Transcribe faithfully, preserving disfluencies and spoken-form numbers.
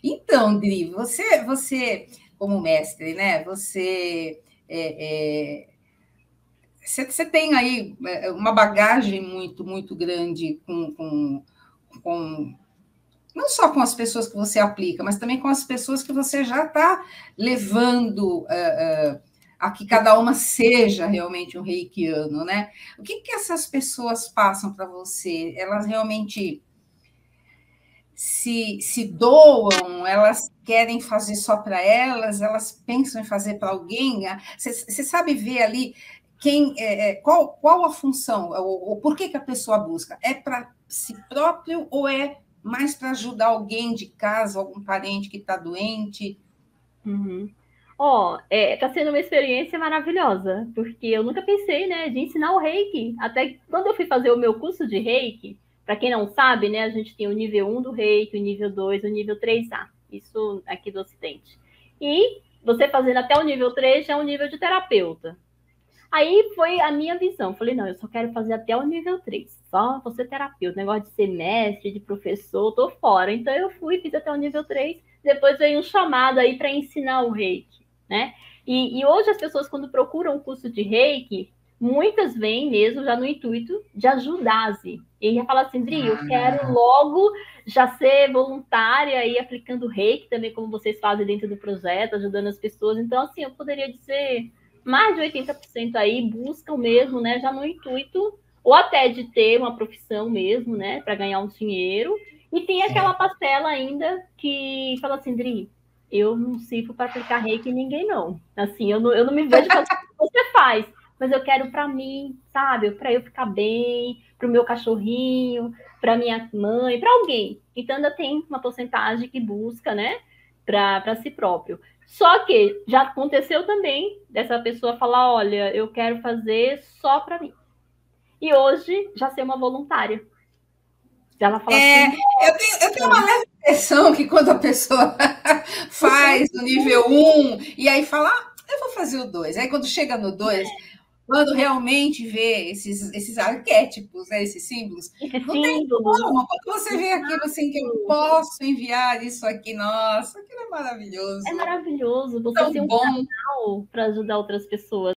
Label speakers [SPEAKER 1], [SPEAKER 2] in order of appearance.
[SPEAKER 1] Então, Dri, você, você como mestre, né? Você, é, é, você, você tem aí é, uma bagagem muito, muito grande com, com, com não só com as pessoas que você aplica, mas também com as pessoas que você já está levando uh, uh, a que cada uma seja realmente um reikiano, né? O que, que essas pessoas passam para você? Elas realmente se, se doam, elas querem fazer só para elas, elas pensam em fazer para alguém? Você, você sabe ver ali quem, é, qual, qual a função, ou, ou por que, que a pessoa busca? É para si próprio ou é mais para ajudar alguém de casa, algum parente que está doente?
[SPEAKER 2] Uhum. Ó, é, tá sendo uma experiência maravilhosa, porque eu nunca pensei, né, de ensinar o Reiki. Até quando eu fui fazer o meu curso de Reiki, para quem não sabe, né, a gente tem o nível um do Reiki, o nível dois, o nível três A, isso aqui do Ocidente. E você fazendo até o nível três já é um nível de terapeuta. Aí foi a minha visão. Falei, não, eu só quero fazer até o nível três. Só você terapeuta. Negócio de ser mestre, de professor, tô fora. Então eu fui, fiz até o nível três. Depois veio um chamado aí para ensinar o reiki, né? E, e hoje as pessoas, quando procuram o curso de reiki, muitas vêm mesmo já no intuito de ajudar, assim. E já fala assim, Dri, eu quero logo já ser voluntária aí aplicando reiki também, como vocês fazem dentro do projeto, ajudando as pessoas. Então, assim, eu poderia dizer mais de oitenta por cento aí buscam mesmo, né, já no intuito, ou até de ter uma profissão mesmo, né, para ganhar um dinheiro. E tem aquela parcela ainda que fala assim, Dri, eu não sirvo para aplicar reiki em ninguém, não. Assim, eu não, eu não me vejo fazendo o que você faz, mas eu quero para mim, sabe, para eu ficar bem, para o meu cachorrinho, para minha mãe, para alguém. Então ainda tem uma porcentagem que busca, né, para si próprio. Só que já aconteceu também dessa pessoa falar, olha, eu quero fazer só para mim. E hoje já ser uma voluntária. Ela fala
[SPEAKER 1] É,
[SPEAKER 2] assim,
[SPEAKER 1] eu tenho, eu tenho uma leve impressão que quando a pessoa faz o nível um e aí fala, ah, eu vou fazer o dois. Aí quando chega no dois, quando realmente vê esses, esses arquétipos, né, esses símbolos,
[SPEAKER 2] esse
[SPEAKER 1] não tem
[SPEAKER 2] símbolo.
[SPEAKER 1] como. Quando você vê aquilo assim, que eu posso enviar isso aqui, nossa, aquilo é
[SPEAKER 2] É
[SPEAKER 1] maravilhoso,
[SPEAKER 2] maravilhoso você
[SPEAKER 1] tão
[SPEAKER 2] ser um
[SPEAKER 1] bom.
[SPEAKER 2] canal para ajudar outras pessoas.